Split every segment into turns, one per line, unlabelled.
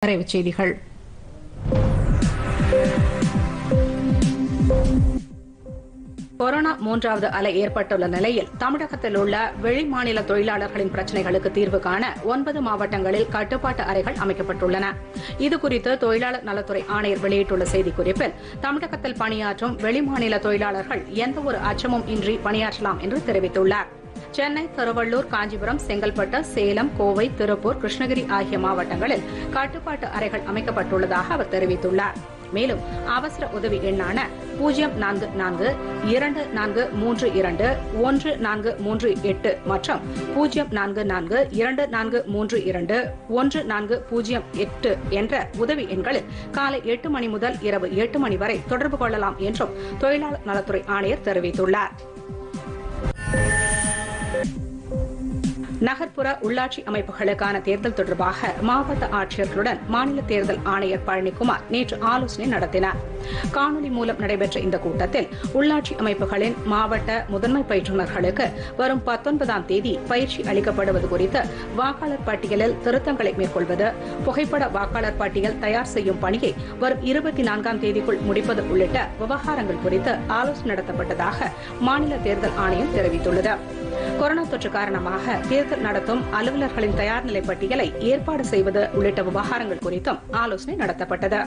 விரைவுச் செய்திகள். கொரோனா மூன்றாவது அலை ஏற்பட்டுள்ள நிலையில் தமிழகத்தில் உள்ள வெளிமாநில தொழிலாளர்களின் பிரச்சினைகளுக்கு தீர்வு காண 9 மாவட்டங்களில் கட்டுப்பாட்டு அறைகள் அமைக்கப்பட்டுள்ளன. இதுகுறித்து தொழிலாளர் நலத்துறை ஆணையர் வெளியிட்டுள்ள செய்திக்குறிப்பில், தமிழகத்தில் பணியாற்றும் வெளிமாநில தொழிலாளர்கள் எந்தவொரு அச்சமும் இன்றி பணியாற்றலாம் என்று தெரிவித்துள்ளார். சென்னை, திருவள்ளூர், காஞ்சிபுரம், செங்கல்பட்டு, சேலம், கோவை, திருப்பூர், கிருஷ்ணகிரி ஆகிய மாவட்டங்களில் கட்டுப்பாட்டு அறைகள் அமைக்கப்பட்டுள்ளதாக அவர் தெரிவித்துள்ளார். மேலும் அவசர உதவி எண்ணான 044321438 மற்றும் 04424321408 என்ற உதவி எண்களில் காலை 8 மணி முதல் இரவு 8 மணி வரை தொடர்பு கொள்ளலாம் என்றும் தொழிலாளர் நலத்துறை ஆணையர் தெரிவித்துள்ளார். நகர்ப்புற உள்ளாட்சி அமைப்புகளுக்கான தேர்தல் தொடர்பாக மாவட்ட ஆட்சியர்களுடன் மாநில தேர்தல் ஆணையர் பழனிக்குமார் நேற்று ஆலோசனை நடத்தினார். காணொலி மூலம் நடைபெற்ற இந்த கூட்டத்தில் உள்ளாட்சி அமைப்புகளின் மாவட்ட முதன்மை பயிற்றுநர்களுக்கு வரும் 19ஆம் தேதி பயிற்சி அளிக்கப்படுவது குறித்து, வாக்காளர் பட்டியலில் திருத்தங்களை மேற்கொள்வது, புகைப்பட வாக்காளர் பட்டியல் தயார் செய்யும் பணியை வரும் 24ஆம் தேதிக்குள் முடிப்பது உள்ளிட்ட விவகாரங்கள் குறித்து ஆலோசனை நடத்தப்பட்டதாக மாநில தேர்தல் ஆணையம் தெரிவித்துள்ளது. கொரோனா தொற்று காரணமாக தேர்தல் நடத்தும் அலுவலர்களின் தயார் நிலை பட்டியலை ஏற்பாடு செய்வது உள்ளிட்ட விவகாரங்கள் குறித்தும் ஆலோசனை நடத்தப்பட்டது.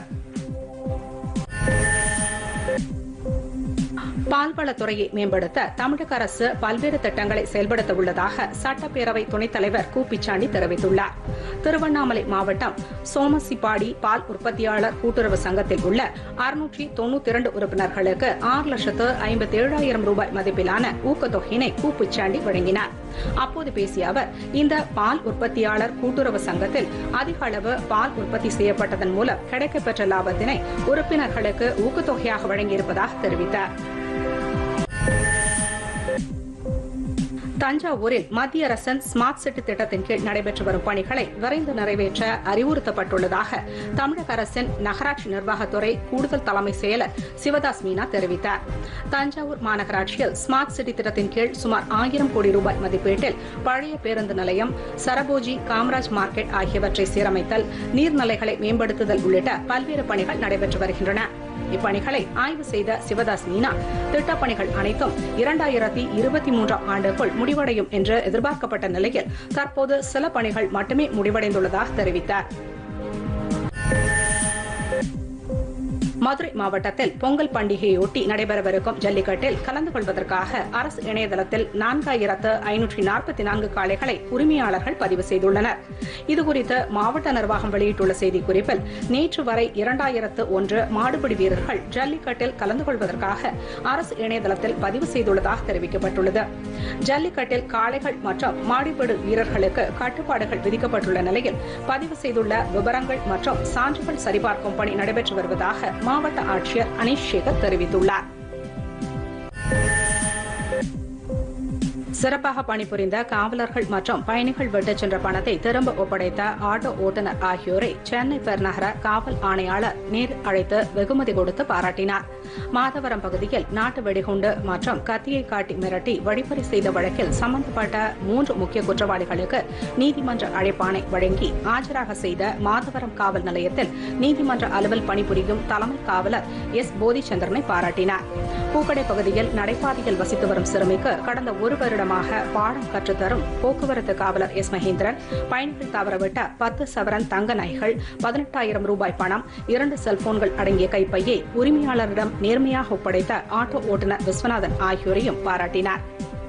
பால்வளத்துறையை மேம்படுத்த தமிழக அரசு பல்வேறு திட்டங்களை செயல்படுத்த உள்ளதாக சட்டப்பேரவை துணைத் தலைவர் கு. பிச்சாண்டி தெரிவித்துள்ளார். திருவண்ணாமலை மாவட்டம் சோமசிப்பாடி பால் உற்பத்தியாளர் கூட்டுறவு சங்கத்தில் உள்ள 692 உறுப்பினர்களுக்கு 6,57,000 ரூபாய் மதிப்பிலான ஊக்கத்தொகையினை கு. பிச்சாண்டி வழங்கினார். அப்போது பேசிய அவர், இந்த பால் உற்பத்தியாளர் கூட்டுறவு சங்கத்தில் அதிக அளவு பால் உற்பத்தி செய்யப்பட்டதன் மூலம் கிடைக்கப்பெற்ற லாபத்தினை உறுப்பினர்களுக்கு ஊக்கத்தொகையாக வழங்கியிருப்பதாக தெரிவித்தார். தஞ்சாவூரில் மத்திய அரசின் ஸ்மார்ட் சிட்டி திட்டத்தின் கீழ் நடைபெற்று வரும் பணிகளை விரைந்து நிறைவேற்ற அறிவுறுத்தப்பட்டுள்ளதாக தமிழக அரசின் நகராட்சி நிர்வாகத்துறை கூடுதல் தலைமை செயலர் சிவதாஸ் மீனா தெரிவித்தார். தஞ்சாவூர் மாநகராட்சியில் ஸ்மார்ட் சிட்டி திட்டத்தின் கீழ் சுமார் 1000 கோடி ரூபாய் மதிப்பீட்டில் பழைய பேருந்து நிலையம், சரபோஜி, காமராஜ் மார்க்கெட் ஆகியவற்றை சீரமைத்தல், நீர்நிலைகளை மேம்படுத்துதல் உள்ளிட்ட பல்வேறு பணிகள் நடைபெற்று வருகின்றன. இப்பணிகளை ஆய்வு செய்த சிவதாஸ் மீனா, திட்டப்பணிகள் அனைத்தும் 2023ஆம் ஆண்டுக்குள் முடிவடையும் என்று எதிர்பார்க்கப்பட்ட நிலையில் தற்போது சில பணிகள் மட்டுமே முடிவடைந்துள்ளதாக தெரிவித்தார். மதுரை மாவட்டத்தில் பொங்கல் பண்டிகையொட்டி நடைபெறவிருக்கும் ஜல்லிக்கட்டில் கலந்து கொள்வதற்காக அரசு இணையதளத்தில் 4544 காளைகளை உரிமையாளர்கள் பதிவு செய்துள்ளனர். இதுகுறித்து மாவட்ட நிர்வாகம் வெளியிட்டுள்ள செய்திக்குறிப்பில், நேற்று வரை 2001 மாடுபிடி வீரர்கள் ஜல்லிக்கட்டில் கலந்து கொள்வதற்காக அரசு இணையதளத்தில் பதிவு செய்துள்ளதாக தெரிவிக்கப்பட்டுள்ளது. ஜல்லிக்கட்டில் காளைகள் மற்றும் மாடுபிடி வீரர்களுக்கு கட்டுப்பாடுகள் விதிக்கப்பட்டுள்ள நிலையில் பதிவு செய்துள்ள விவரங்கள் மற்றும் சான்றுகள் சரிபார்க்கும் பணி நடைபெற்று வருவதாக மாவட்ட ஆட்சியர் அனீஷ் சேகர் தெரிவித்துள்ளார். சிறப்பாக பணிபுரிந்த காவலர்கள் மற்றும் பயணிகள் விட்டுச் சென்ற பணத்தை திரும்ப ஒப்படைத்த ஆட்டோ ஓட்டுநர் ஆகியோரை சென்னை பெருநகர காவல் ஆணையாளர் நேரில் அழைத்து வெகுமதி கொடுத்து பாராட்டினார். மாதவரம் பகுதியில் நாட்டு வெடிகுண்டு மற்றும் கத்தியை காட்டி மிரட்டி வழிப்பறி செய்த வழக்கில் சம்பந்தப்பட்ட 3 முக்கிய குற்றவாளிகளுக்கு நீதிமன்ற அழைப்பாணை வழங்கி ஆஜராக செய்த மாதவரம் காவல் நிலையத்தில் நீதிமன்ற அலுவல் பணிபுரியும் தலைமை காவலர் எஸ். போதிச்சந்திரனை பாராட்டினார். பூக்கடை பகுதியில் நடைபாதையில் வசித்து வரும் சிறுமிக்கு கடந்த 1 வருடமாக பாடம் கற்றுத்தரும் போக்குவரத்து காவலர் எஸ். மகேந்திரன் பயணிகள் தவறவிட்ட 10 சவரன் தங்க நகைகள், 18,000 ரூபாய் பணம், 2 செல்போன்கள் அடங்கிய கைப்பையை உரிமையாளரிடம் நேர்மையாக ஒப்படைத்த ஆட்டோ ஓட்டுநர் விஸ்வநாதன் ஆகியோரையும் பாராட்டினார்.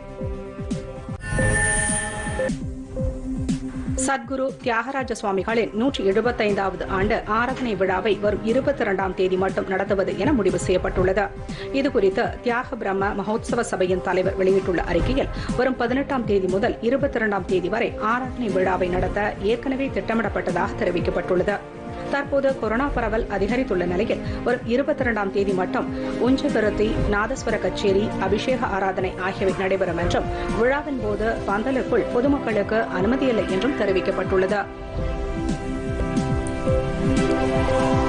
சத்குரு தியாகராஜ சுவாமிகளின் 175வது ஆண்டு ஆராதனை விழாவை வரும் 22ஆம் தேதி மட்டும் நடத்துவது என முடிவு செய்யப்பட்டுள்ளது. இதுகுறித்து தியாக பிரம்ம மகோத்சவ சபையின் தலைவர் வெளியிட்டுள்ள அறிக்கையில், வரும் 18ஆம் தேதி முதல் 22ஆம் தேதி வரை ஆராதனை விழாவை நடத்த ஏற்கனவே திட்டமிடப்பட்டதாக தெரிவிக்கப்பட்டுள்ளது. தற்போது கொரோனா பரவல் அதிகரித்துள்ள நிலையில் வரும் 22ஆம் தேதி மட்டும் உஞ்சவிருத்தி, நாதஸ்வர கச்சேரி, அபிஷேக ஆராதனை ஆகியவை நடைபெறும் என்றும், விழாவின் போது பந்தலுக்குள் பொதுமக்களுக்கு அனுமதியில்லை என்றும் தெரிவிக்கப்பட்டுள்ளது.